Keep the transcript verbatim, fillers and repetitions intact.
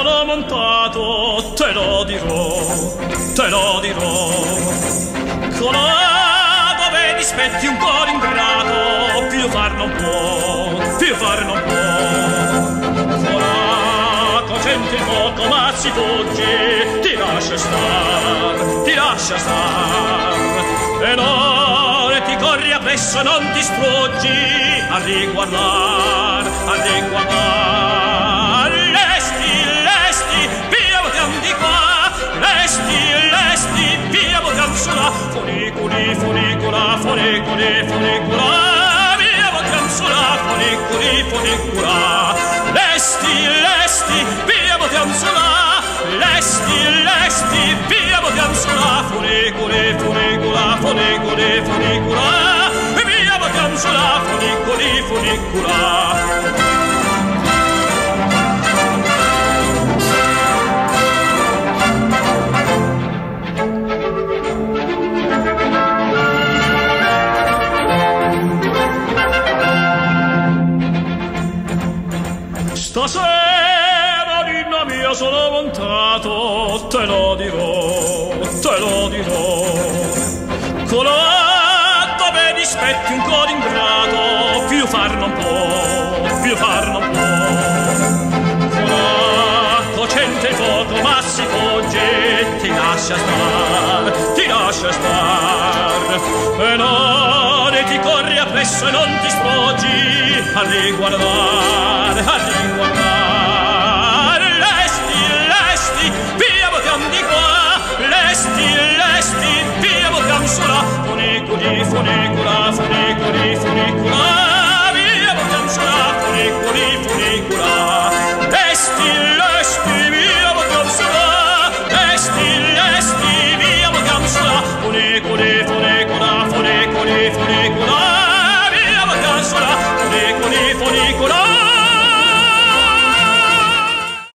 sono montato, te lo dirò, te lo dirò. Colà dove dispetti un cuore ingrato, più far non può, più far non può. Colà cocente il moto ma si fugge, ti lascia star, ti lascia star. E non ti corri appresso, non ti struggi a riguardar, a riguardar. Lesti, lesti, via votiam di qua, lesti, lesti, via votiam su là. Funiculi, funicula, funiculi, funicula, via votiam su là. Funiculi, funicula, lesti, lesti, via votiam su là. Lesti, lesti, via votiam su là. Funiculi, funicula, funiculi, funicula, via votiam su là. Funiculi, funicula. Stasera, ninna mia, sono montato, te lo dirò, te lo dirò. Colà dove dispetti un cuore ingrato, più far non può, più far non può. Colà cocente il fuoco ma si fogge, ti lascia star, ti lascia star. E non ti corri appresso e non ti sfoggi a riguardare, a riguardare. Lesti, lesti, via votiam di qua, lesti, lesti, via votiam su là. Funiculi, funicula, funiculi, funicula.